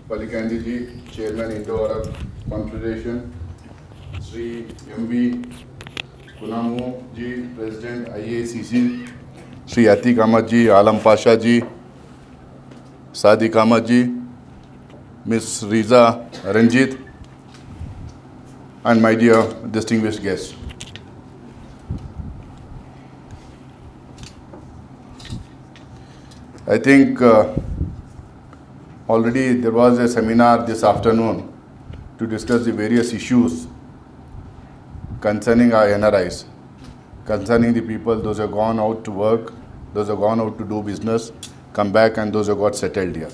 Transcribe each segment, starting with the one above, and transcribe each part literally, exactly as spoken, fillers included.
Palikandi ji, Chairman Indo-Arab Confederation, Sri M V Kunamu ji, President I A C C, Sri Atiq Ahmad ji, Alam Pasha ji, Sadiq Ahmad ji, Miss Riza Ranjit, and my dear distinguished guests. I think uh, already there was a seminar this afternoon to discuss the various issues concerning our N R Is, concerning the people, those who have gone out to work, those who have gone out to do business, come back, and those who have got settled here.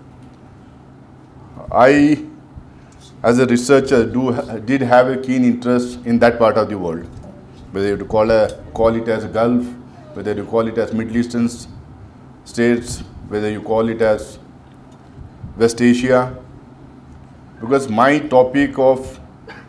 I, as a researcher, do, did have a keen interest in that part of the world, whether you call, a, call it as Gulf, whether you call it as Middle Eastern states, whether you call it as West Asia, because my topic of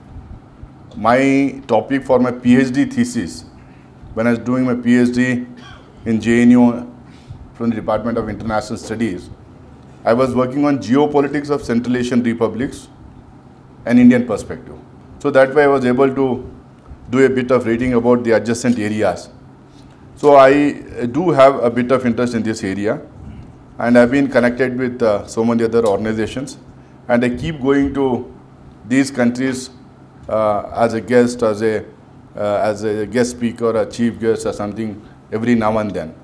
my topic for my PhD thesis, when I was doing my PhD in J N U from the Department of International Studies, I was working on geopolitics of Central Asian republics and Indian perspective. So that way I was able to do a bit of reading about the adjacent areas. So I do have a bit of interest in this area, and I've been connected with uh, so many other organizations, and I keep going to these countries uh, as a guest, as a uh, as a guest speaker, a chief guest or something every now and then.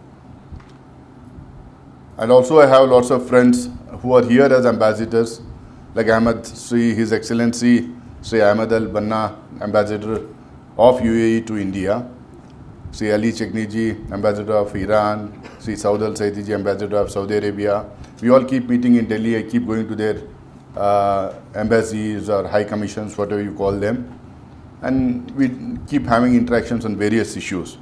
And also I have lots of friends who are here as ambassadors, like Ahmed Sri, His Excellency Sri Ahmed Al Banna, Ambassador of U A E to India, Sri Ali Chekni ji, Ambassador of Iran, Sri Saud Al Saidi ji, Ambassador of Saudi Arabia. We all keep meeting in Delhi. I keep going to their uh, embassies or high commissions, whatever you call them. And we keep having interactions on various issues.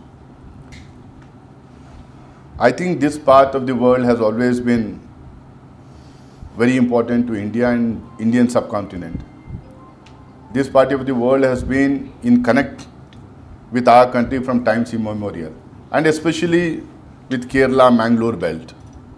I think this part of the world has always been very important to India and Indian subcontinent. This part of the world has been in connect with our country from times immemorial, and especially with Kerala, Mangalore belt.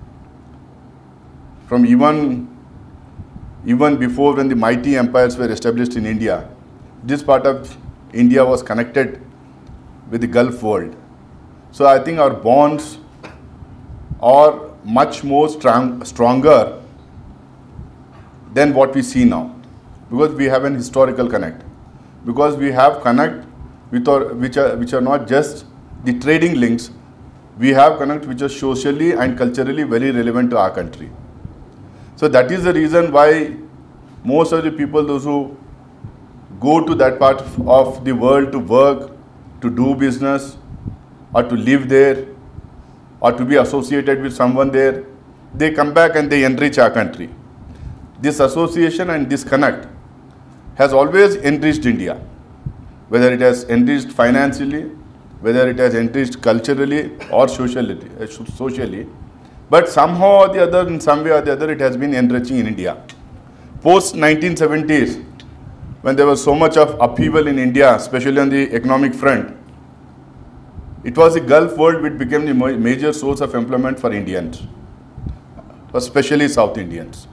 From even, even before, when the mighty empires were established in India, this part of India was connected with the Gulf world. So I think our bonds are much more strong, stronger than what we see now, because we have an historical connect, because we have connect with our, which are which are not just the trading links. We have connect which are socially and culturally very relevant to our country. So that is the reason why most of the people, those who go to that part of the world to work, to do business, or to live there, or to be associated with someone there, they come back and they enrich our country. This association and this connect has always enriched India, whether it has enriched financially, whether it has enriched culturally or socially, socially. But somehow or the other, in some way or the other, it has been enriching in India. Post nineteen seventies, when there was so much of upheaval in India, especially on the economic front, it was the Gulf world which became the major source of employment for Indians, especially South Indians.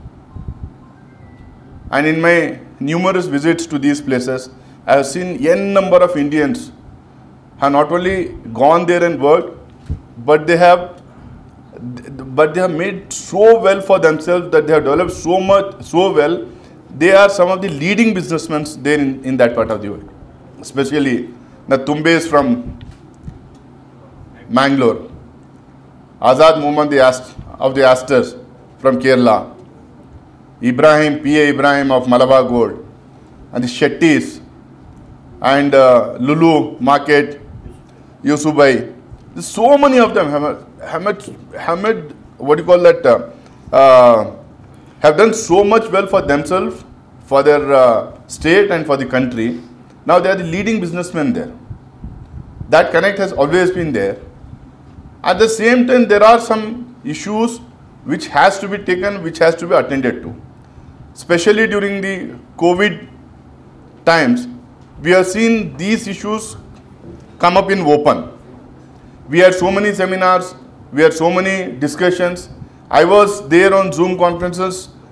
And in my numerous visits to these places, I have seen n number of Indians have not only gone there and worked, but they have, but they have made so well for themselves that they have developed so much, so well. They are some of the leading businessmen there in, in that part of the world, especially the Tumbes from Mangalore, Azad Muhammad the Ast of the Asters from Kerala, Ibrahim, P A Ibrahim of Malabar Gold, and the Shettis, and uh, Lulu Market, Yusubai. There's so many of them. Hamid, Hamid, Hamid what do you call that? Uh, uh, have done so much well for themselves, for their uh, state and for the country. Now they are the leading businessmen there. That connect has always been there. At the same time, there are some issues which has to be taken, which has to be attended to. Especially during the COVID times, we have seen these issues come up in open. We had so many seminars, we had so many discussions. I was there on Zoom conferences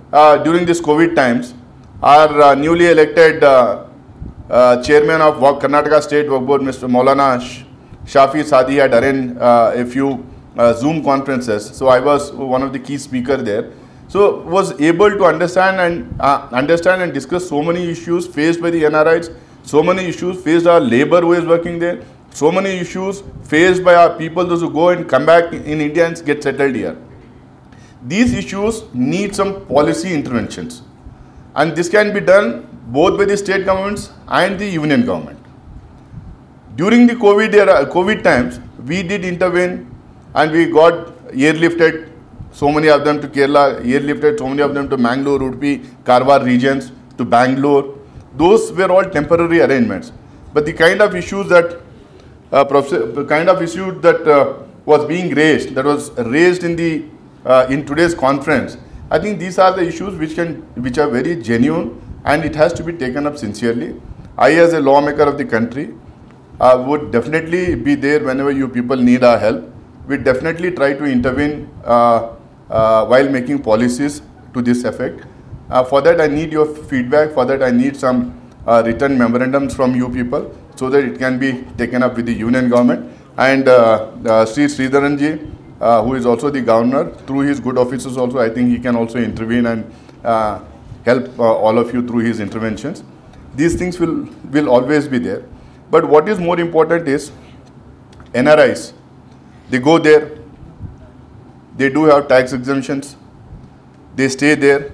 uh, during this COVID times, our uh, newly elected uh, uh, chairman of Karnataka State Work Board, Mister Maulana Shafi Sadi, had arranged uh, a few uh, Zoom conferences. So I was one of the key speakers there. So was able to understand and uh, understand and discuss so many issues faced by the N R Is, so many issues faced our labor who is working there, so many issues faced by our people, those who go and come back in India and get settled here. These issues need some policy interventions, and this can be done both by the state governments and the union government. During the COVID era, COVID times, we did intervene and we got airlifted so many of them to Kerala, airlifted so many of them to Mangalore, Udupi, Karwar regions, to Bangalore. Those were all temporary arrangements. But the kind of issues that uh, the kind of issue that uh, was being raised, that was raised in the uh, in today's conference, I think these are the issues which can which are very genuine, and it has to be taken up sincerely. I, as a lawmaker of the country, uh, would definitely be there whenever you people need our help. We definitely try to intervene uh, uh, while making policies to this effect. Uh, for that, I need your feedback. For that, I need some uh, written memorandums from you people, so that it can be taken up with the union government. And uh, uh, Sri Sridharanji, uh, who is also the governor, through his good offices also, I think he can also intervene and uh, help uh, all of you through his interventions. These things will, will always be there. But what is more important is N R Is. They go there, they do have tax exemptions, they stay there,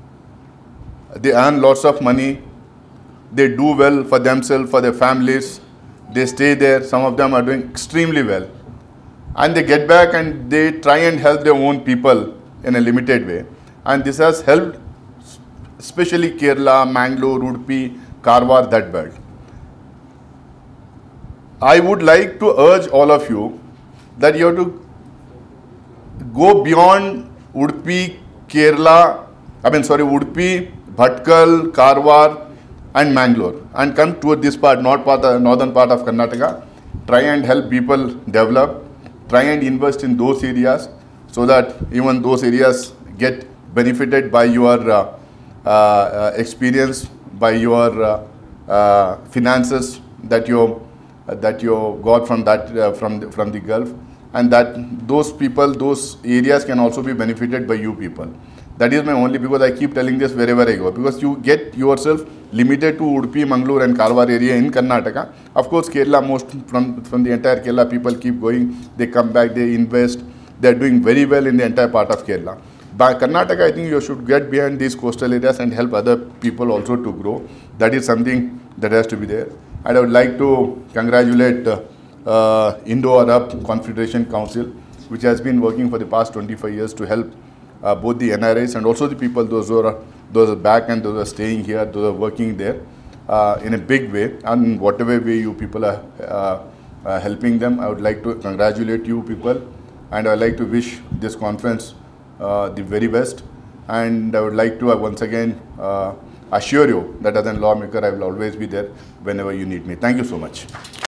they earn lots of money, they do well for themselves, for their families, they stay there, some of them are doing extremely well. And they get back and they try and help their own people in a limited way. And this has helped especially Kerala, Mangalore, Udupi, Karwar, that belt. I would like to urge all of you that you have to go beyond Udupi, Kerala, I mean sorry, Udupi, Bhatkal, Karwar and Mangalore, and come toward this part, north part, uh, northern part of Karnataka. Try and help people develop, try and invest in those areas so that even those areas get benefited by your uh, uh, uh, experience, by your uh, uh, finances that you uh, that you got from that uh, from the, from the Gulf. And that those people, those areas can also be benefited by you people. That is my only, because I keep telling this wherever I go. Because you get yourself limited to Udupi, Mangalore and Karwar area in Karnataka. Of course, Kerala, most from, from the entire Kerala, people keep going. They come back, they invest. They are doing very well in the entire part of Kerala. By Karnataka, I think you should get behind these coastal areas and help other people also to grow. That is something that has to be there. And I would like to congratulate uh, Uh, Indo-Arab Confederation Council, which has been working for the past twenty-five years to help uh, both the N R Is and also the people, those who are, those are back and those who are staying here, those who are working there uh, in a big way, and whatever way you people are uh, uh, helping them. I would like to congratulate you people, and I would like to wish this conference uh, the very best. And I would like to uh, once again uh, assure you that as a lawmaker, I will always be there whenever you need me. Thank you so much.